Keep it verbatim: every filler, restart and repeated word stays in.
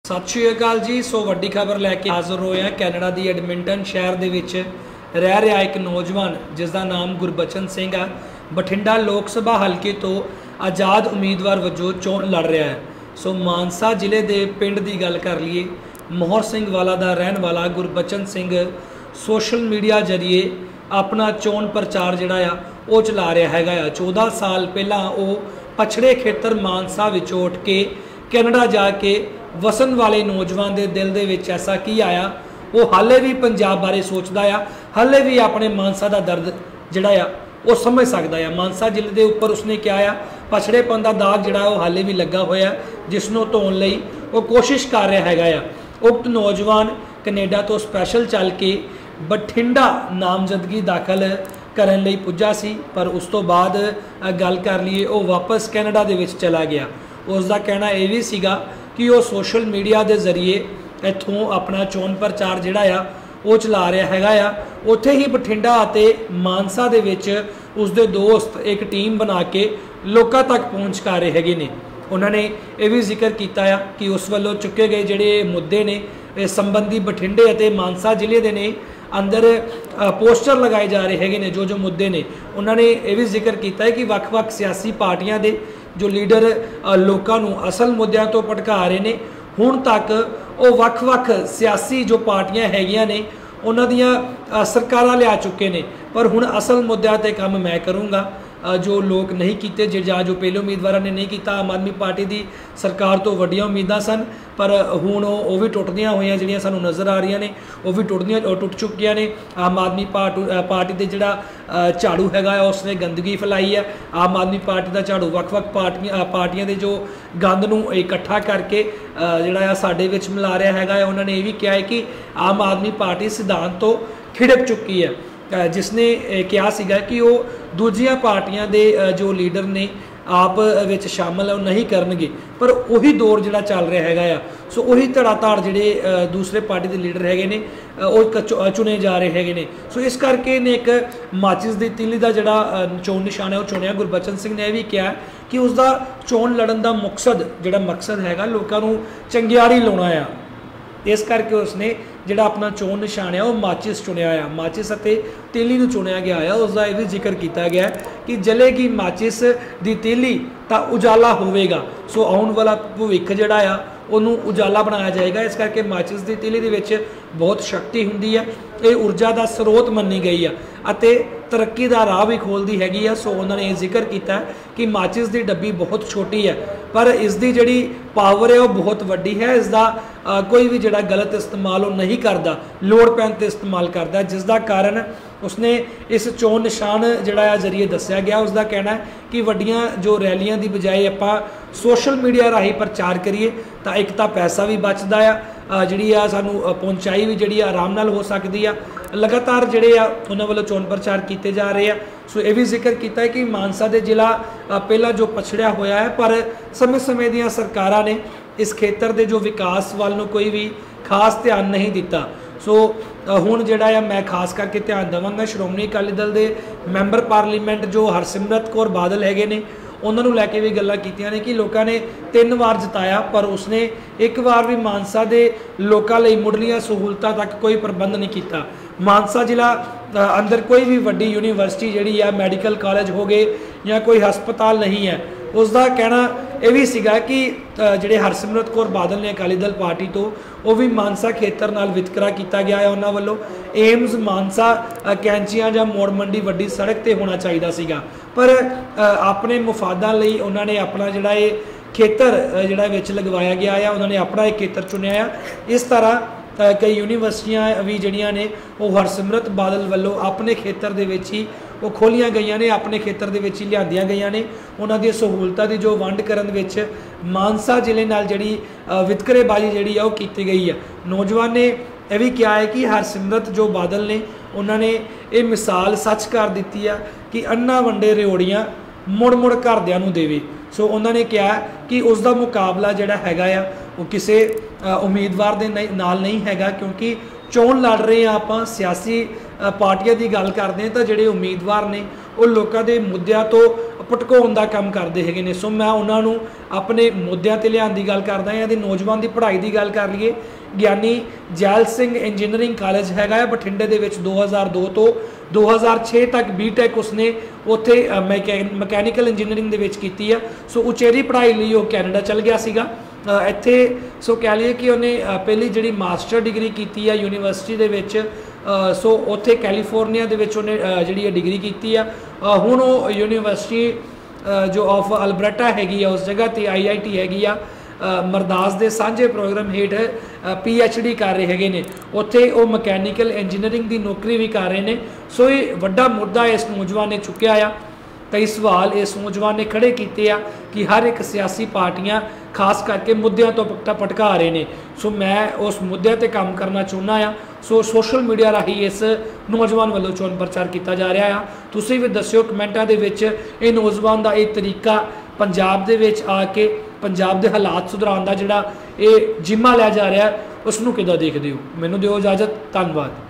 सत श्री अकाल जी। सो वड्डी खबर लैके हाज़र होए हैं। कैनेडा की एडमिंटन शहर दे विच रह रहा एक नौजवान जिसका नाम गुरबचन सिंह है, बठिंडा लोक सभा हल्के तो आज़ाद उम्मीदवार वजों चोण लड़ रहा है। सो मानसा जिले के पिंड की गल कर लीए, मोहर सिंह वाला का रहन वाला गुरबचन सिंह सोशल मीडिया जरिए अपना चोण प्रचार जिहड़ा आ वो चला रहा है। चौदह साल पहला वो पछड़े खेतर मानसा विचों उठ के कैनेडा जाके वसन वाले नौजवान के दिल दे विच ऐसा की आया, वो हाले भी पंजाब बारे सोचता आ, हाले भी अपने मानसा का दर्द जिहड़ा आ वो समझ सकता है। मानसा जिले के उपर उसने क्या आ पछड़ेपन का दाग जिहड़ा वो हाले भी लगा होया, जिसनों धोण लई वो कोशिश कर रहा है। उक्त नौजवान कनेडा तो स्पैशल चल के बठिंडा नामजदगी दाखिल करन लई पुज्जा सी, पर उस तो बाद गल कर लीए वो वापस कैनेडा दे विच चला गया। उसका कहना यह भी सीगा कि वो सोशल मीडिया के जरिए इत्थों अपना चोण प्रचार जिहड़ा आ वो चला रहा है। उत्थे ही बठिंडा अते मानसा दे विच उसदे दोस्त एक टीम बना के लोकां तक पहुँच कर रहे हैगे ने। उन्होंने यह भी जिक्र किया कि उस वालों चुके गए जिहड़े मुद्दे ने संबंधी बठिंडे अते मानसा जिले दे ने अंदर पोस्टर लगाए जा रहे हैं। जो जो मुद्दे ने उन्होंने यह भी जिक्र किया है कि वक्-वक् सियासी पार्टियां दे जो लीडर लोगों को असल मुद्दों तो भटका रहे हैं, हुण तक वो वक्-वक् सियासी जो पार्टियां हैगियां ने उन्हां दियां सरकारां लिया चुके ने, पर हुण असल मुद्दों ते काम मैं करूँगा जो लोग नहीं किए जा जो पहले उम्मीदवार ने नहीं किया। आम आदमी पार्टी की सरकार तो वड्डियां उम्मीदां सन, पर हुण वो भी टुटदियां होईयां जिहड़ियां सानूं नज़र आ रही ने, वो भी टुटदियां टुट चुकियां ने। आम आदमी पार्टी के जिहड़ा झाड़ू हैगा उसने गंदगी फैलाई है। आम आदमी पार्टी का झाड़ू वक्-वक् पार्टियां पार्टियां दे जो गंद नूं इकट्ठा करके जिहड़ा साडे विच मिला रहा हैगा। उन्होंने ये भी कहा है कि आम आदमी पार्टी सिद्धांत तो खिड़क चुकी है, जिसने कहा सीगा कि वो दूजियां पार्टियां दे जो लीडर ने आप विच शामिल नहीं करनगे, पर वही दौर जिहड़ा चल रहा हैगा। सो वही धड़ाधड़ जिहड़े दूसरे पार्टी के लीडर हैगे ने वो चुने जा रहे हैगे ने। सो इस करके ने एक माचिस की तीली का जिहड़ा चोण निशान है वो चुनिया। गुरबचन सिंह ने यह भी कहा कि उसका चोण लड़न का मकसद जिहड़ा मकसद हैगा लोगों को चंगियाड़ी लाउणा आ, इस करके उसने जिहड़ा अपना चोण निशान है वो माचिस चुनिया आ। माचिस अते तीली नूं चुनिया गया है। उसका यह भी जिक्र किया गया कि जलेगी माचिस दी तीली तो उजाला होवेगा। सो आउण वाला भविख जिहड़ा आ उन्हों उजाला बनाया जाएगा। इस करके माचिस की तीली दे विच बहुत शक्ति हुंदी है, ये ऊर्जा का स्रोत मन्नी गई है अते तरक्की का राह भी खोलती हैगी है। सो उन्होंने ये जिक्र किया कि माचिस की डब्बी बहुत छोटी है, पर इसकी जिहड़ी पावर है वो बहुत वड्डी है। इसका कोई भी जिहड़ा गलत इस्तेमाल वो नहीं करता, लोड़ पैन ते इस्तेमाल करता, जिसका कारण उसने इस चोण निशान जिहड़ा जरिए दस्या गया। उसका कहना है कि वड्डियां जो रैलियां की बजाय आपां सोशल मीडिया राही प्रचार करिए तो एक तो पैसा भी बचदा आ, जिहड़ी आ सानू पहुंचाई भी जिहड़ी आराम नाल हो सकती है। लगातार जिहड़े आ उन्हां वल्लों चोण प्रचार किए जा रहे हैं। सो यह भी जिक्र किया है कि मानसा दे जिला पहला जो पछड़िया होया है, पर समय समय दीयां सरकारां ने इस खेतर के जो विकास वाल नूं कोई भी खास ध्यान नहीं दिता। सो हुण जिहड़ा मैं खास करके ध्यान देवांगा श्रोमणी अकाली दल के मैंबर पार्लीमेंट जो हरसिमरत कौर बादल हैगे ने उन्होंने लैके भी गल्लां कीतियां ने कि लोगों ने तीन बार जिताया, पर उसने एक बार भी मानसा के लोगों लई मुढ़लियां सहूलतां तक कोई प्रबंध नहीं किया। मानसा जिला अंदर कोई भी वड्डी यूनीवर्सिटी जिहड़ी है मैडिकल कॉलेज हो गए या कोई हस्पताल नहीं है। उसका कहना यह भी सीगा कि जिहड़े हरसिमरत कौर बादल ने अकाली दल पार्टी तो वो भी मानसा खेतर नाल वितकरा किया गया है। उन्होंने वालों एम्स मानसा कैंचियां या मोड़ मंडी वड्डी सड़क ते होना चाहिए सीगा, पर अपने मुफादां लई उन्होंने अपना जिहड़ा ये खेतर जिहड़ा विच लगवाया गया है, उन्होंने अपना एक खेतर चुनिया है। इस तरह कई यूनीवर्सिटियां भी जिहड़ियां ने वो हरसिमरत बादल वालों अपने खेतर दे विच ही वो खोलियां गई ने, अपने खेतर दे विच ही लियांदियां गईयां ने। उन्हां दी सहूलतां की जो वंड करन विच मानसा जिले नाल जिहड़ी वितकरेबाजी जिहड़ी है वो कीती गई है। नौजवान ने यह भी कहा है कि हरसिमरत जो बादल ने उन्होंने ये मिसाल सच कर दी है कि अन्ना वंडे रिओड़ियां मुड़ मुड़ घरदियां नूं देवे। सो उन्होंने कहा कि उसका मुकाबला जिहड़ा हैगा आ वो किसी उम्मीदवार दे नाल नहीं हैगा, क्योंकि चोण लड़ रहे हैं आपां सियासी पार्टियां की गल करते हैं तो जिहड़े उम्मीदवार ने ਉਹ ਲੋਕਾਂ ਦੇ ਮੁੱਦਿਆਂ ਤੋਂ ਭਟਕਾਉਣ ਦਾ ਕੰਮ ਕਰਦੇ ਹੈਗੇ ਨੇ। ਸੋ ਮੈਂ ਉਹਨਾਂ ਨੂੰ ਆਪਣੇ ਮੁੱਦਿਆਂ ਤੇ ਲਿਆਉਣ ਦੀ ਗੱਲ ਕਰਦਾ ਹਾਂ। ਇਹਦੀ ਨੌਜਵਾਨ ਦੀ ਪੜ੍ਹਾਈ ਦੀ ਗੱਲ ਕਰ ਲਈਏ, ਗਿਆਨੀ ਜੈਲ ਸਿੰਘ ਇੰਜੀਨੀਅਰਿੰਗ ਕਾਲਜ ਹੈਗਾ ਹੈ ਬਠਿੰਡੇ ਦੇ ਵਿੱਚ। ਦੋ ਹਜ਼ਾਰ ਦੋ ਤੋਂ ਦੋ ਹਜ਼ਾਰ ਛੇ ਤੱਕ ਬੀਟੈਕ ਉਸਨੇ ਉੱਥੇ ਮਕੈਨੀਕਲ ਇੰਜੀਨੀਅਰਿੰਗ ਦੇ ਵਿੱਚ ਕੀਤੀ ਆ। ਸੋ ਉਚੇਰੀ ਪੜ੍ਹਾਈ ਲਈ ਉਹ ਕੈਨੇਡਾ ਚਲ ਗਿਆ ਸੀਗਾ। ਇੱਥੇ ਸੋ ਕਹਿ ਲਈਏ ਕਿ ਉਹਨੇ ਪਹਿਲੀ ਜਿਹੜੀ ਮਾਸਟਰ ਡਿਗਰੀ ਕੀਤੀ ਆ ਯੂਨੀਵਰਸਿਟੀ ਦੇ ਵਿੱਚ, ਸੋ ਉੱਥੇ ਕੈਲੀਫੋਰਨੀਆ ਦੇ ਵਿੱਚ ਉਹਨੇ ਜਿਹੜੀ ਇਹ ਡਿਗਰੀ ਕੀਤੀ ਆ। ਹੁਣ ਉਹ ਯੂਨੀਵਰਸਿਟੀ ਜੋ ਆਫ ਅਲਬਰਟਾ ਹੈਗੀ ਆ ਉਸ ਜਗ੍ਹਾ 'ਤੇ ਆਈ ਆਈ ਟੀ ਹੈਗੀ ਆ ਮਰਦਾਸ ਦੇ ਸਾਂਝੇ ਪ੍ਰੋਗਰਾਮ ਹੇਠ ਪੀ ਐਚ ਡੀ ਕਰ ਰਹੇ ਹੈਗੇ ਨੇ। ਉੱਥੇ ਉਹ ਮਕੈਨੀਕਲ ਇੰਜੀਨੀਅਰਿੰਗ ਦੀ ਨੌਕਰੀ ਵੀ ਕਰ ਰਹੇ ਨੇ। ਸੋ ਇਹ ਵੱਡਾ ਮੁੱਦਾ ਇਸ ਨੌਜਵਾਨ ਨੇ ਚੁੱਕਿਆ ਆ। ਕਈ ਸਵਾਲ ਇਸ ਨੌਜਵਾਨ ਨੇ ਖੜੇ ਕੀਤੇ ਆ ਕਿ ਹਰ ਇੱਕ ਸਿਆਸੀ ਪਾਰਟੀਆਂ ਖਾਸ ਕਰਕੇ ਮੁੱਦਿਆਂ ਤੋਂ ਪਟਾ ਭਟਕਾ ਰਹੇ ਨੇ। ਸੋ ਮੈਂ ਉਸ ਮੁੱਦਿਆਂ 'ਤੇ ਕੰਮ ਕਰਨਾ ਚਾਹੁੰਦਾ ਆ। ਸੋ ਸੋਸ਼ਲ ਮੀਡੀਆ ਰਾਹੀਂ ਇਸ ਨੌਜਵਾਨ ਵੱਲੋਂ ਚੋਣ ਪ੍ਰਚਾਰ ਕੀਤਾ ਜਾ ਰਿਹਾ ਆ। ਤੁਸੀਂ ਵੀ ਦੱਸਿਓ ਕਮੈਂਟਾਂ ਦੇ ਵਿੱਚ ਇਹ ਨੌਜਵਾਨ ਦਾ ਇਹ ਤਰੀਕਾ ਪੰਜਾਬ ਦੇ ਵਿੱਚ ਆ ਕੇ ਪੰਜਾਬ ਦੇ ਹਾਲਾਤ ਸੁਧਾਰਨ ਦਾ ਜਿਹੜਾ ਇਹ ਜਿੰਮਾ ਲਿਆ ਜਾ ਰਿਹਾ ਉਸ ਨੂੰ ਕਿੱਦਾਂ ਦੇਖਦੇ ਹੋ। ਮੈਨੂੰ ਦਿਓ ਇਜਾਜ਼ਤ, ਧੰਨਵਾਦ।